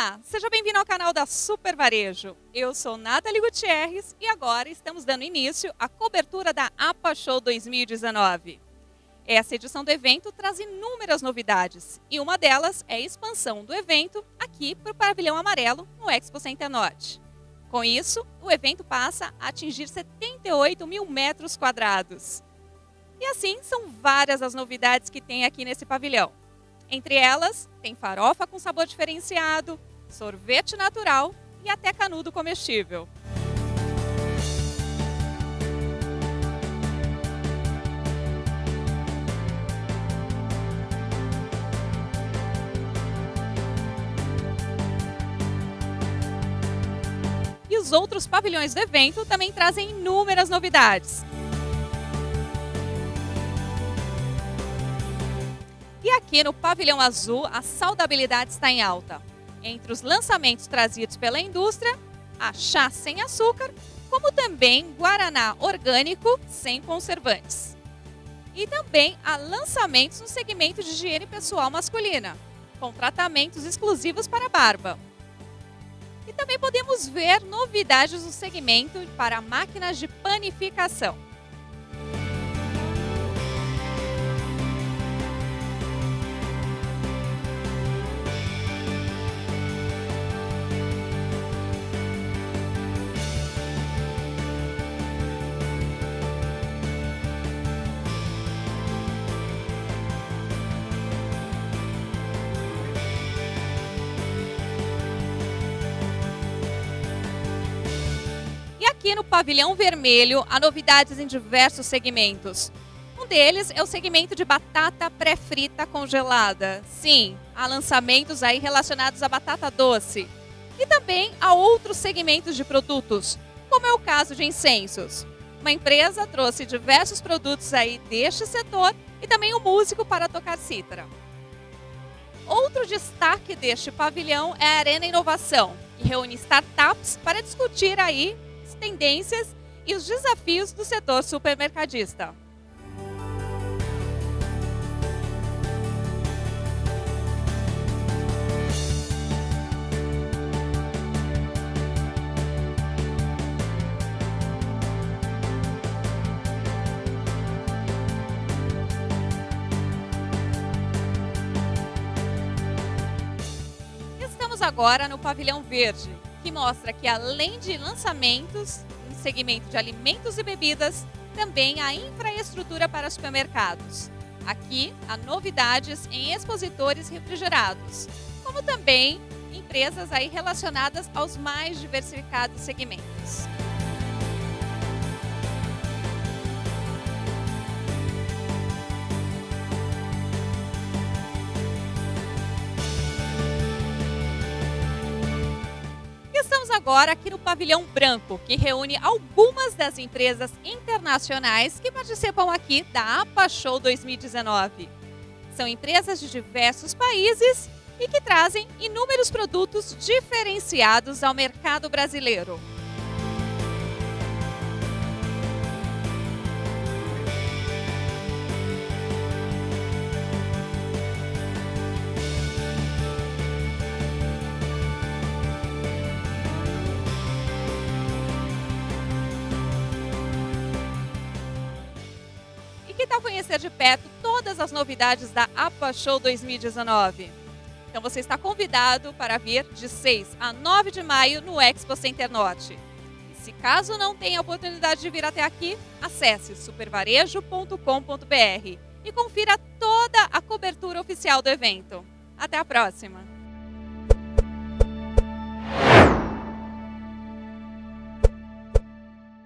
Olá, seja bem-vindo ao canal da Super Varejo. Eu sou Nathalie Gutierrez e agora estamos dando início à cobertura da APA Show 2019. Essa edição do evento traz inúmeras novidades e uma delas é a expansão do evento aqui para o Pavilhão Amarelo no Expo Center Norte. Com isso, o evento passa a atingir 78 mil metros quadrados. E assim, são várias as novidades que tem aqui nesse pavilhão. Entre elas, tem farofa com sabor diferenciado, sorvete natural e até canudo comestível. E os outros pavilhões do evento também trazem inúmeras novidades. E aqui no Pavilhão Azul, a saudabilidade está em alta. Entre os lançamentos trazidos pela indústria, há chá sem açúcar, como também guaraná orgânico sem conservantes. E também há lançamentos no segmento de higiene pessoal masculina, com tratamentos exclusivos para a barba. E também podemos ver novidades no segmento para máquinas de panificação. Aqui no Pavilhão Vermelho, há novidades em diversos segmentos. Um deles é o segmento de batata pré-frita congelada. Sim, há lançamentos aí relacionados à batata doce. E também há outros segmentos de produtos, como é o caso de incensos. Uma empresa trouxe diversos produtos aí deste setor e também um músico para tocar cítara. Outro destaque deste pavilhão é a Arena Inovação, que reúne startups para discutir aí tendências e os desafios do setor supermercadista. Estamos agora no Pavilhão Verde, que mostra que além de lançamentos no segmento de alimentos e bebidas, também há infraestrutura para supermercados. Aqui há novidades em expositores refrigerados, como também empresas aí relacionadas aos mais diversificados segmentos. Estamos agora aqui no Pavilhão Branco, que reúne algumas das empresas internacionais que participam aqui da APA Show 2019. São empresas de diversos países e que trazem inúmeros produtos diferenciados ao mercado brasileiro. Que tal conhecer de perto todas as novidades da APA Show 2019? Então você está convidado para vir de 6 a 9 de maio no Expo Center Norte. E se caso não tenha a oportunidade de vir até aqui, acesse supervarejo.com.br e confira toda a cobertura oficial do evento. Até a próxima!